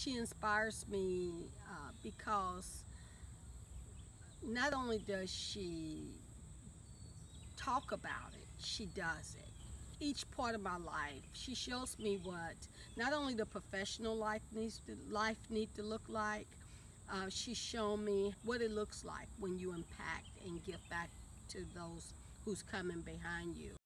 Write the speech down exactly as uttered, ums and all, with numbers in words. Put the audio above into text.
She inspires me uh, because not only does she talk about it, she does it. Each part of my life, she shows me what not only the professional life needs to, life need to look like, uh, she's shown me what it looks like when you impact and give back to those who's coming behind you.